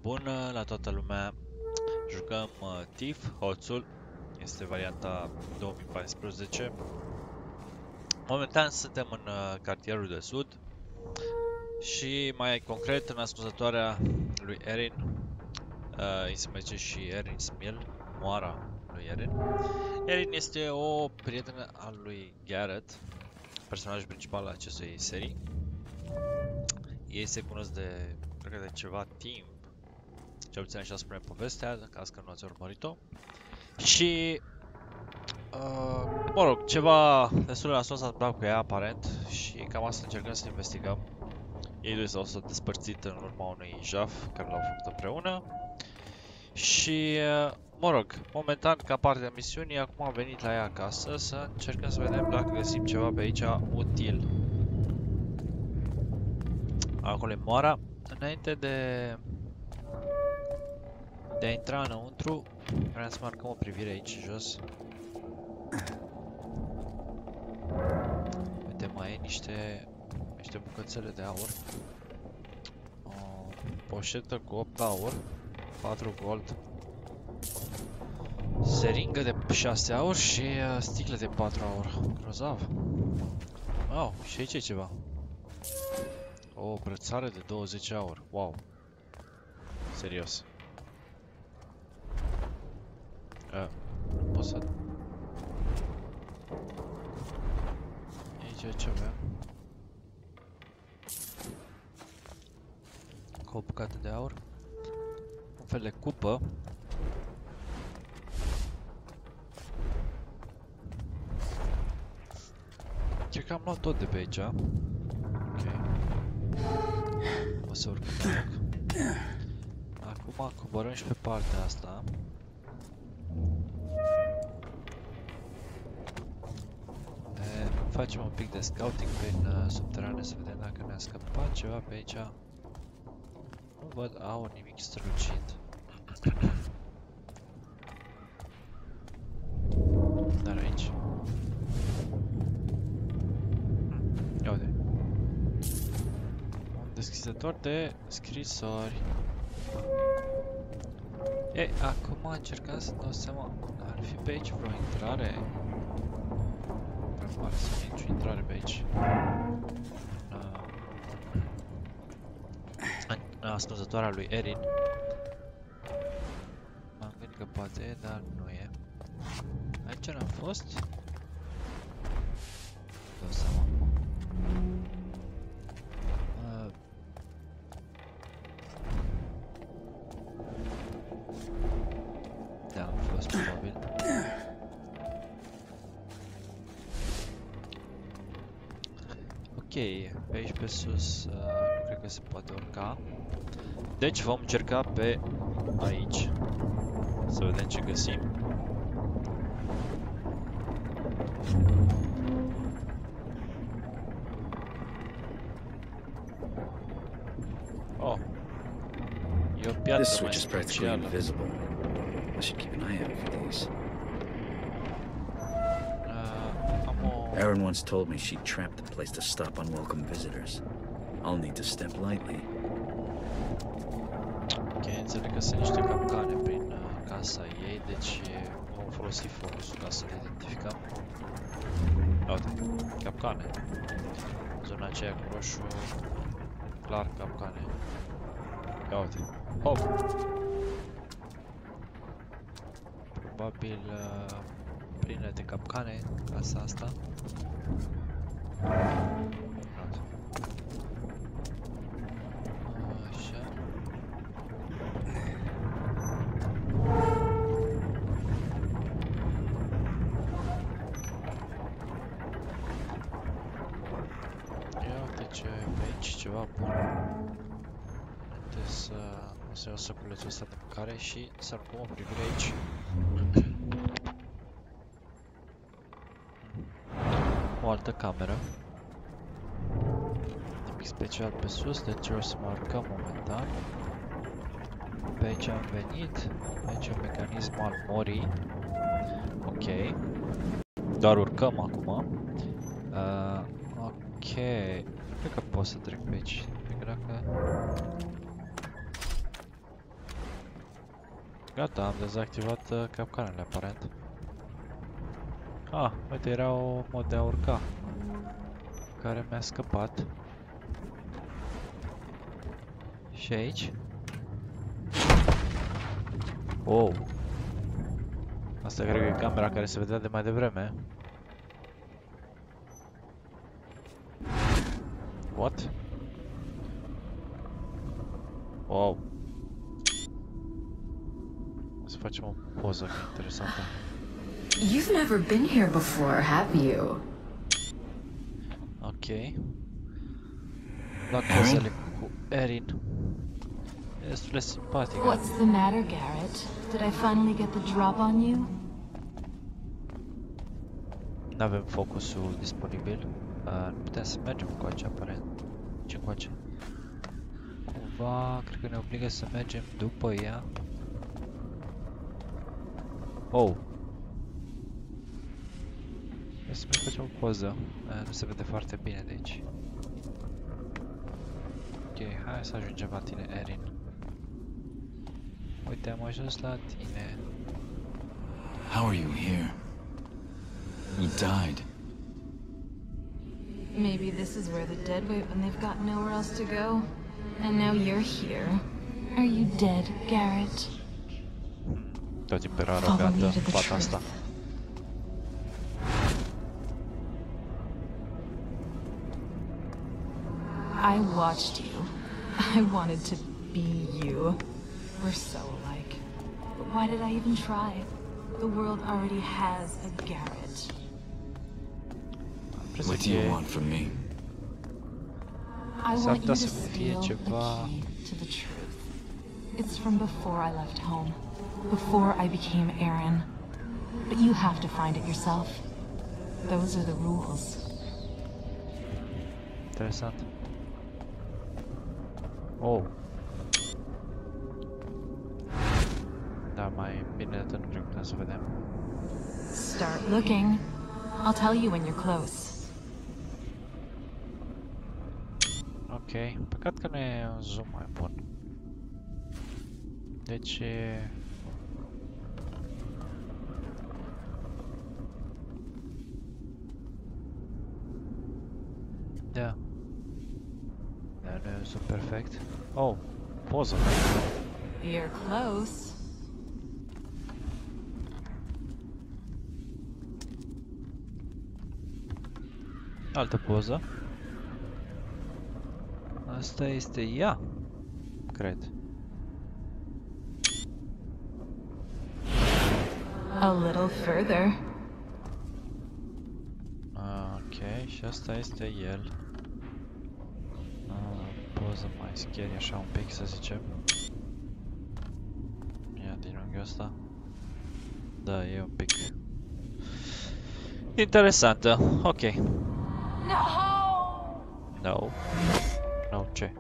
Bună la toată lumea. Jucăm Thief, Hoțul. Este varianta 2014. Momentan suntem în cartierul de sud și mai concret în ascunzătoarea lui Erin. Îi se merge și Erin Smil, moara lui Erin. Erin este o prietenă a lui Garrett, personajul principal al acestei serii. Ei se cunosc de, cred că de ceva timp. Cel puțin așa spune povestea, în caz că nu ați urmărit-o. Și, mă rog, ceva destul de nasol s-a întâmplat cu ea, aparent, și cam asta încercăm să investigăm. Ei doi s-au despărțit în urma unui jaf care l-au făcut împreună. Și, mă rog, momentan, ca parte a misiunii, acum am venit la ea acasă să încercăm să vedem dacă găsim ceva pe aici util. Acolo e moara. Înainte de a intra înăuntru, vreau să marcăm o privire aici jos. Uite, mai e niște bucățele de aur. O poșetă cu 8 aur, 4 gold, seringă de 6 aur și sticle de 4 aur. Grozav. Wow, și aici e ceva. O brățară de 20 aur. Wow. Serios. Nu pot să... Aici e ceva. Cu o bucată de aur. Un fel de cupă. Cred că am luat tot de pe aici. Ok. O să urc pe loc. Acum coborâm și pe partea asta. Facem un pic de scouting prin subterane să vedem dacă ne-a scăpat ceva pe aici. Nu văd aur, nimic strălucit. Dar aici. Ia uite. Un deschizător de scrisori. Ei, acum încercam să dau seama. Ar fi pe aici vreo intrare? Pare să fie nicio intrare pe aici. În ascunzătoarea lui Erin. M-am gândit că poate e, dar nu e. Aici n-am fost? Dau seama acum. Da, am fost probabil. Ok, pe aici pe sus nu cred că se poate urca. Deci vom încerca pe aici. Să vedem ce găsim. Oh. E o piatră mai specială. Erin once told me she'd trapped the place to stop unwelcome visitors. I'll need to step lightly. Ok, înțeleg că sunt niște capcane prin casa ei, deci vom folosi focusul ca să le identificăm. Uite, capcane. Zona aceea cu roșu, clar capcane. Ia uite. Hop! Probabil plină de capcane casa asta. Așa. Ia uite ce e pe aici, ceva bun. Haideți să iau săculețul ăsta de mâncare și să aruncăm o privire aici. O altă cameră. Nimic special pe sus, deci o să mă urcăm momentan. Pe aici am venit. Aici e un mecanism al morii. Ok. Doar urcăm acum. Ok. Cred că pot să trec pe aici. Cred că dacă... Gata, am dezactivat capcanele, aparent. Ah, uite, era o mod de a urca care mi-a scăpat. Și aici? Wow! Asta cred că e camera care se vedea de mai devreme. What? Wow! O să facem o poză interesantă. You've never been here before, have you? Ok. La pozele cu Erin. E destul de simpatică. What's the matter, Garrett? Did I finally get the drop on you? N-avem focusul disponibil. Nu putem să mergem încoace, aparent. Ce încoace? Cumva, cred că ne obligă să mergem după ea. Oh! Hai să mai facem o poză. Nu se vede foarte bine de aici. Ok, hai să ajungem la tine, Erin. Uite, am ajuns la tine. How are you here? You died. Maybe this is where the dead wait when they've got nowhere else to go. And now you're here. Are you dead, Garrett? Tot timpul era arogantă, fata asta. I watched you. I wanted to be you. We're so alike. But why did I even try? The world already has a Garrett. What do you want from me? I want you to să fie steal the ceva. key to the truth. It's from before I left home. Before I became Aaron. But you have to find it yourself. Those are the rules. Interesant. Oh. Da, mai bine de nu cred că putem să vedem. Start looking. I'll tell you when you're close. Ok, păcat că nu e un zoom mai bun. Deci... Da. Dar nu e un zoom perfect. Oh, poză. You're close. Altă poză. Asta este ea, cred. A little further. Ok, și asta este el. Poză mai scary așa un pic, să zicem. Ia din unghiul ăsta. Da, e un pic interesantă. Ok. No! No. No, ce?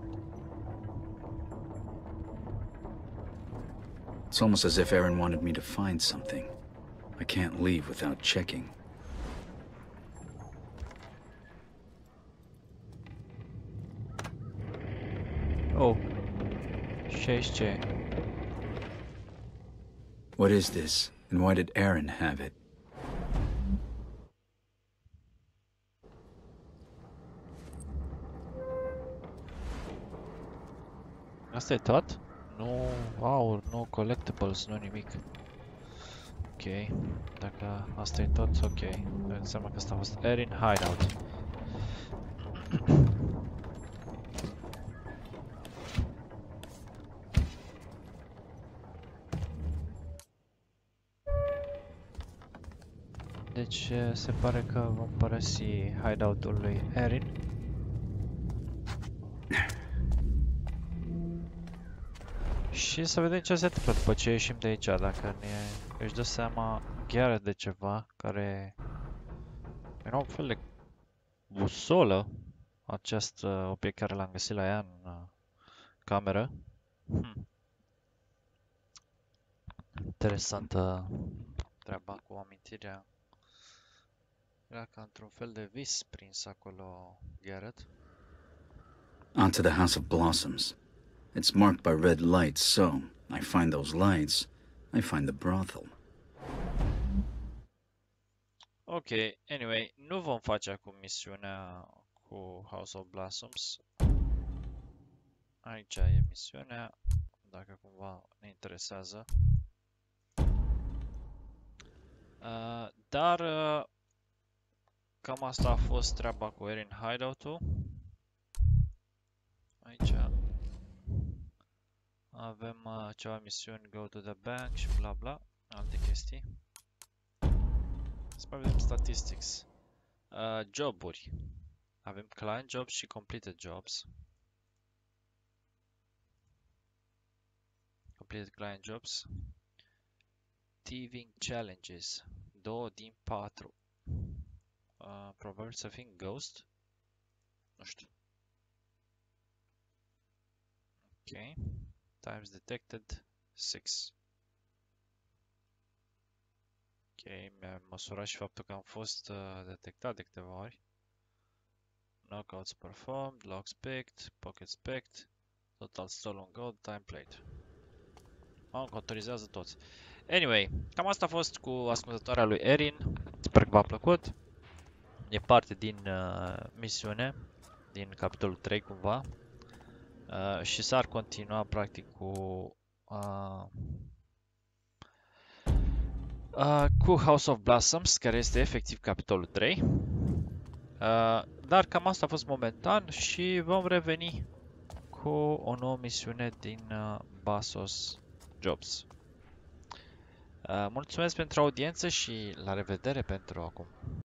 It's almost as if Aaron wanted me to find something. I can't leave without checking. Oh. Și aici ce? What is this, and why did Aaron have it? Asta e tot? Nu, wow, nu collectibles, nu nimic. Ok, dacă asta e tot, ok. Înseamnă că asta a fost Erin Hideout. Deci se pare că vom părăsi hideout-ul lui Erin. Și să vedem ce se întâmplă după ce ieșim de aici, dacă își dă seama Garrett de ceva care era un fel de busolă, acest obiect care l-am găsit la ea în cameră. Interesantă treaba cu amintirea. Era ca într-un fel de vis prins acolo Garrett. Onto the House of Blossoms. It's marked by red lights, so I find those lights, I find the brothel. Ok, anyway, nu vom face acum misiunea cu House of Blossoms. Aici e misiunea, dacă cumva ne interesează. Dar cam asta a fost treaba cu Erin Hideout-ul. Aici avem ceva misiuni, go to the bank și bla bla, alte chestii. Să mai vedem statistics. Joburi. Avem client jobs și completed jobs. Completed client jobs. Thieving challenges. 2 din 4. Probabil să fim ghost. Nu știu. Ok. Times detected 6. Ok, mi-a măsurat și faptul că am fost detectat de câteva ori. Knockouts performed, logs picked, pockets picked, total stolen gold, time played. Mă contorizează toți. Anyway, cam asta a fost cu ascultătoarea lui Erin. Sper că v-a plăcut. E parte din misiune, din capitolul 3 cumva. Și s-ar continua practic cu House of Blossoms, care este efectiv capitolul 3. Dar cam asta a fost momentan și vom reveni cu o nouă misiune din Bassos Jobs. Mulțumesc pentru audiență și la revedere pentru acum.